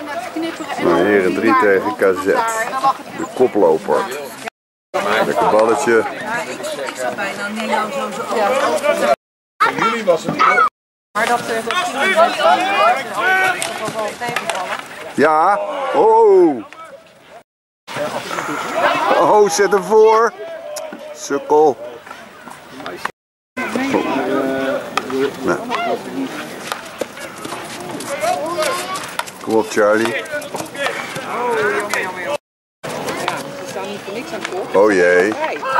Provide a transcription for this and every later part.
Nou, hier een 3 tegen KZ. De koploper. Lekker balletje. Ik zat bijna niet nou zo over. Jullie was het niet. Maar dat ging wel tegenvallen. Ja. Oh. Oh, zet hem voor. Sukkel. Nou. Kom op, Charlie. Oh jee.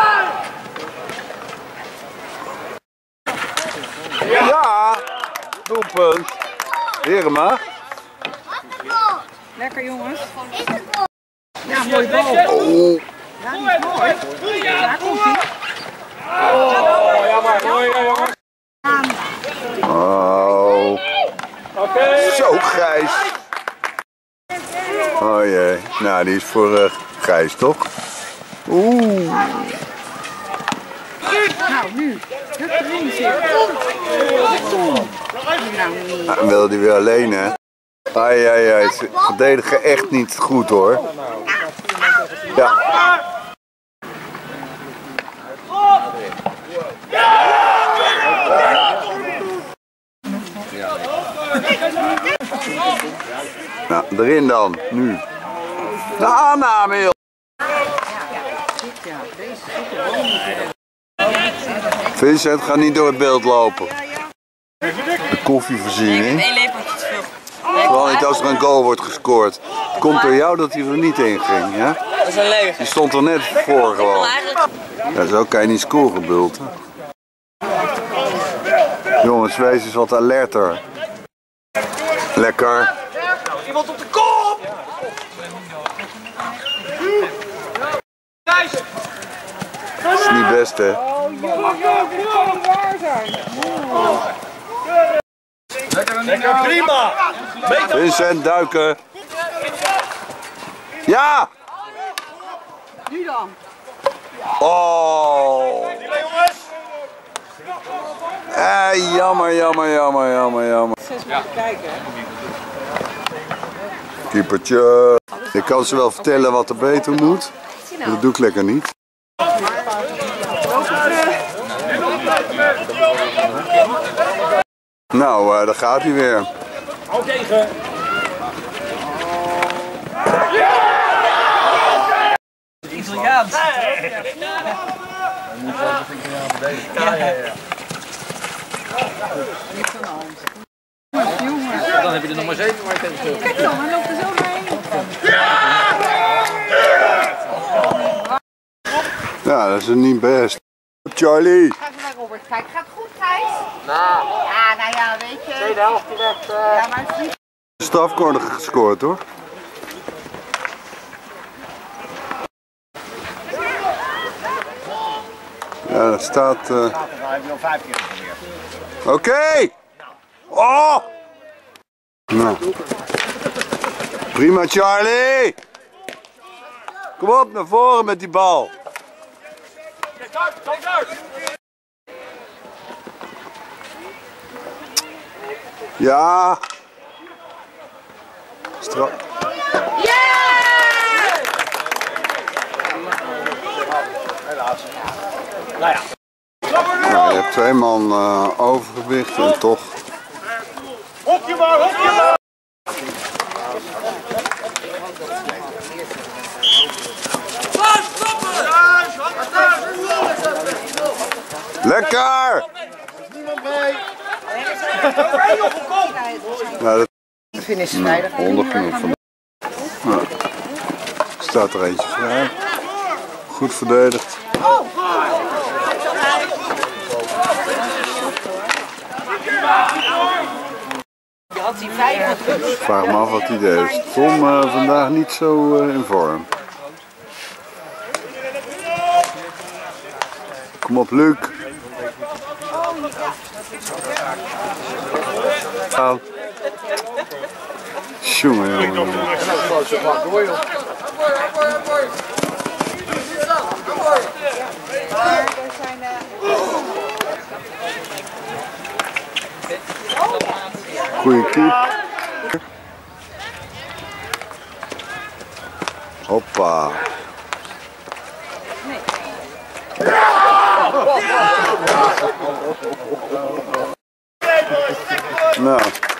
Ja, doelpunt. Herema. Lekker jongens. Ja, mooi bal. Oh. Ja, die is mooi. Daar komt hij. Oh, jammer. Mooi, jongens. Oh. Zo, Gijs. Oh jee. Nou, die is voor Gijs, toch? Oeh. Nou, nu. Hup erin zit. Nou, wil die weer alleen, hè? Ai, ai, ai. Ze verdedigen echt niet goed, hoor. Ja. Nou, erin dan, nu. De aanname, joh. Vincent, ga niet door het beeld lopen. De koffievoorziening. Vooral niet als er een goal wordt gescoord. Het komt door jou dat hij er niet in ging, ja? Dat is een leugen. Die stond er net voor gewoon. Ja, zo kan je niet scoren, Bulten. Jongens, wees eens wat alerter. Lekker. Iemand op de kop! Dat is niet best, hè? Lekker, prima! Vincent, duiken. Ja! Nu dan. Oh! Jammer, jammer, jammer, jammer, jammer. 6 minuten kijken, hè? Keepertje. Ik kan ze wel vertellen wat er beter moet. Maar dat doe ik lekker niet. Nou, daar gaat hij weer. Hou tegen! Italiaans. Dan heb je er nog maar 7 waar je tegen speelt. Kijk dan, hij loopt er zo doorheen. Ja, dat is niet best. Charlie. Ga even naar Robert kijken. Gaat het goed, Gijs? Nou, Ja, nou ja, weet je. tweede helft direct. Ja, maar het is niet... Strafcorner gescoord, hoor. Ja, dat staat... Oké! Oh! Nou. Prima, Charlie! Kom op, naar voren met die bal. Ja! Nou ja. Nou, je hebt 2 man overgewicht en toch. Hokje maar, hokje maar! Lekker! Nou, dat Finish vrijdag. 100 genoeg van. Nou, staat er eentje vrij. Goed verdedigd. Ik vraag me af wat hij deed. Tom vandaag niet zo in vorm. Kom op, Luc. Gaan. Jongen, jongen, jongen. Goeie keep. Hoppa. Nou.